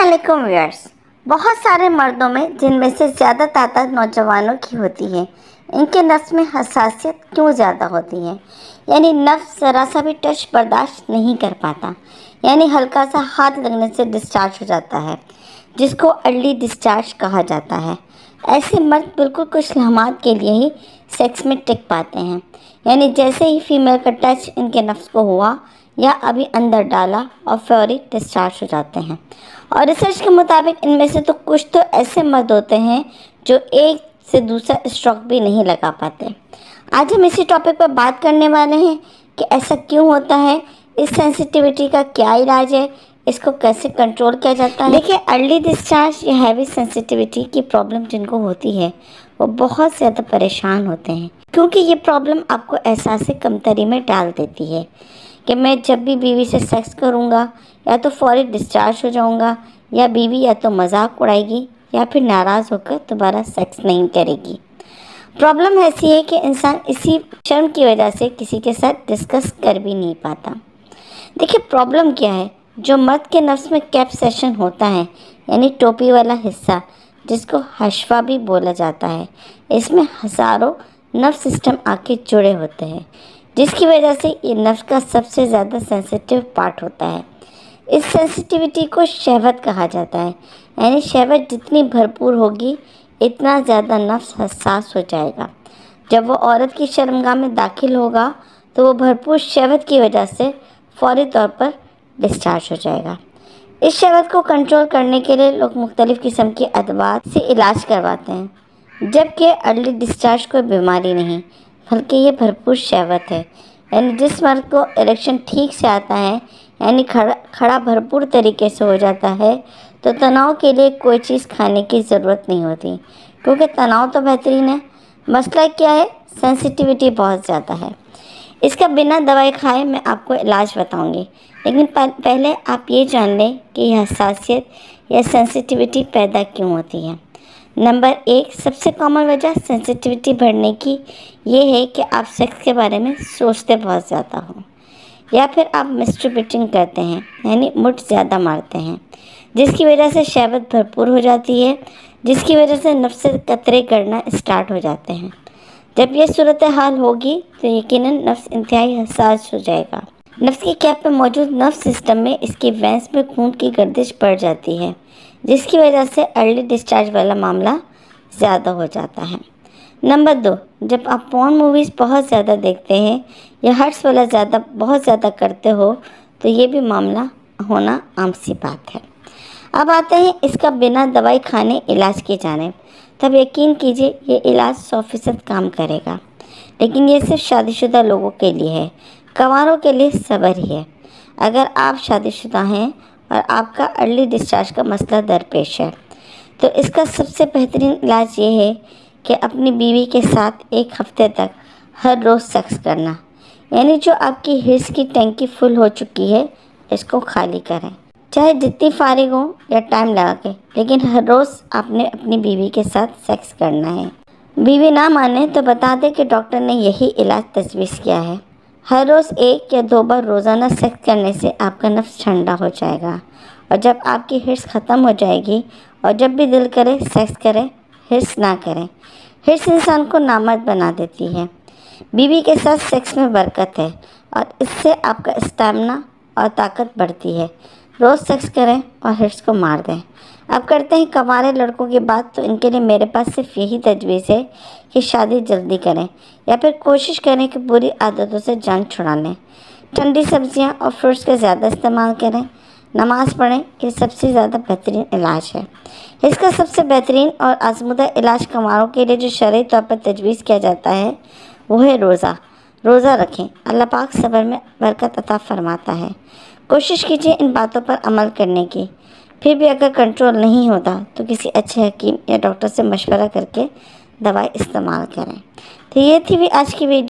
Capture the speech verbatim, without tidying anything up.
السلام علیکم ویئرس۔ بہت سارے مردوں میں جن میں سے زیادہ تعداد نوجوانوں کی ہوتی ہے، ان کے نفس میں حساسیت کیوں زیادہ ہوتی ہے؟ یعنی نفس ذرا سا بھی ٹچ برداشت نہیں کر پاتا، یعنی ہلکا سا ہاتھ لگنے سے ڈسچارج ہو جاتا ہے، جس کو ارلی ڈسچارج کہا جاتا ہے۔ ایسے مرد بالکل کچھ لمحات کے لیے ہی سیکس میں ٹک پاتے ہیں، یعنی جیسے ہی فیمیل کا ٹچ ان کے نفس کو ہوا یا ابھی اندر ڈالا اور فوری ڈسچارج ہو جاتے ہیں۔ اور ریسرچ کے مطابق ان میں سے تو کچھ تو ایسے مرد ہوتے ہیں جو ایک سے دوسرا اسٹروک بھی نہیں لگا پاتے۔ آج ہم اسی ٹاپک پر بات کرنے والے ہیں کہ ایسا کیوں ہوتا ہے، اس سینسٹیوٹی کا کیا علاج ہے، اس کو کیسے کنٹرول کیا جاتا ہے۔ دیکھیں، ارلی ڈسچارج یا ہیوی سینسٹیوٹی کی پرابلم جن کو ہوتی ہے وہ بہت زیادہ پریشان ہوتے ہیں، کیونکہ یہ پرابلم آپ کو احساس کمتری میں ڈال دیتی ہے کہ میں جب بھی بیوی سے سیکس کروں گا یا تو فوری ڈسچارج ہو جاؤں گا، یا بیوی یا تو مذاق اڑائے گی یا پھر ناراض ہو کر دوبارہ سیکس نہیں کرے گی۔ پرابلم ایسی ہے کہ انسان اسی شرم کی وجہ سے کسی کے ساتھ ڈسکس کر بھی نہیں پاتا۔ دیکھیں، پرابلم کیا ہے؟ جو مرد کے نفس میں کیپ سیشن ہوتا ہے، یعنی ٹوپی والا حصہ جس کو حشفہ بھی بولا جاتا ہے، اس میں ہزاروں نرو سسٹم آ کے جڑے ہوتے ہیں، جس کی وجہ سے یہ نفس کا سب سے زیادہ سینسیٹیو پارٹ ہوتا ہے۔ اس سینسٹیوٹی کو شہوت کہا جاتا ہے، یعنی شہوت جتنی بھرپور ہوگی اتنا زیادہ نفس حساس ہو جائے گا۔ جب وہ عورت کی شرمگاہ میں داخل ہوگا تو وہ بھرپور شہوت کی وجہ سے فوری طور پر ڈسچارج ہو جائے گا۔ اس شہوت کو کنٹرول کرنے کے لیے لوگ مختلف قسم کے ادویات سے علاج کرواتے ہیں، جبکہ ارلی ڈسچارج کوئی بیماری نہیں بلکہ یہ بھرپور شہوت ہے۔ یعنی جس مرد کو اریکشن ٹھیک سے آتا ہے، یعنی کھڑا کھڑا بھرپور طریقے سے ہو جاتا ہے، تو تناؤ کے لیے کوئی چیز کھانے کی ضرورت نہیں ہوتی، کیونکہ تناؤ تو بہترین ہے۔ مسئلہ کیا ہے؟ سینسٹیوٹی بہت زیادہ ہے۔ اس کا بنا دوائی کھائے میں آپ کو علاج بتاؤں گی، لیکن پہلے آپ یہ جان لیں کہ یہ حساسیت یا سینسٹیوٹی پیدا کیوں ہوتی ہے۔ نمبر ایک، سب سے کامن وجہ سینسٹیوٹی بڑھنے کی یہ ہے کہ آپ سیکس کے بارے میں سوچتے بہت زیادہ ہوں، یا پھر آپ مسٹربیٹنگ کرتے ہیں، یعنی مٹ زیادہ مارتے ہیں، جس کی وجہ سے شہوت بھرپور ہو جاتی ہے، جس کی وجہ سے نفس سے قطرے کرنا اسٹارٹ ہو جاتے ہیں۔ جب یہ صورتحال ہوگی تو یقیناً نفس انتہائی حساس ہو جائے گا۔ نفس کی کیپ پہ موجود نرو سسٹم میں اس کی وینس میں خون کی گردش بڑھ جاتی ہے، جس کی وجہ سے ارلی ڈسچارج والا معاملہ زیادہ ہو جاتا ہے۔ نمبر دو، جب آپ پورن موویز بہت زیادہ دیکھتے ہیں یا ہرٹس والا زیادہ بہت زیادہ کرتے ہو تو یہ بھی معاملہ ہونا عام سی بات ہے۔ اب آتے ہیں اس کا بنا دوائی کھانے علاج کی جانب۔ تب یقین کیجئے یہ علاج سو فیصد کام کرے گا، لیکن یہ صرف شادی شدہ لوگوں کے لیے ہے۔ کنواروں کے لیے صبر ہی ہے۔ اگر آپ شادی شدہ ہیں اور آپ کا ارلی ڈسچارج کا مسئلہ درپیش ہے تو اس کا سب سے بہترین علاج یہ ہے کہ اپنی بیوی کے ساتھ ایک ہفتے تک ہر روز سیکس کرنا، یعنی جو آپ کی حرص کی ٹینکی فل ہو چکی ہے اس کو خالی کریں، چاہے جتنی فارغ ہو یا ٹائم لگا کے، لیکن ہر روز آپ نے اپنی بیوی کے ساتھ سیکس کرنا ہے۔ بیوی نہ مانے تو بتا دے کہ ڈاکٹر نے یہی علاج تجویز کیا ہے۔ ہر روز ایک یا دو بار روزانہ سیکس کرنے سے آپ کا نفس ٹھنڈا ہو جائے گا، اور جب آپ کی حرص ختم ہو جائے گی اور جب بھی دل کرے سیکس کریں، حرص نہ کریں۔ حرص انسان کو نامرد بنا دیتی ہے۔ بیوی کے ساتھ سیکس میں برکت ہے اور اس سے آپ کا اسٹیمنا اور طاقت بڑھتی ہے۔ روز سیکس کریں اور حرص کو مار دیں۔ اب کرتے ہیں کنوارے لڑکوں کی بات، تو ان کے لیے میرے پاس صرف یہی تجویز ہے کہ شادی جلدی کریں، یا پھر کوشش کریں کہ بری عادتوں سے جان چھڑا لیں۔ ٹھنڈی سبزیاں اور فروٹس کا زیادہ استعمال کریں، نماز پڑھیں، یہ سب سے زیادہ بہترین علاج ہے۔ اس کا سب سے بہترین اور آزمودہ علاج کنواروں کے لیے جو شرعی طور پر تجویز کیا جاتا ہے وہ ہے روزہ۔ روزہ رکھیں، اللہ پاک صبر میں برکت عطا فرماتا ہے۔ کوشش کیجیے ان باتوں پر عمل کرنے کی۔ پھر بھی اگر کنٹرول نہیں ہوتا تو کسی اچھے حکیم یا ڈاکٹر سے مشورہ کر کے دوائی استعمال کریں۔ تو یہ تھی بھی آج کی ویڈیو۔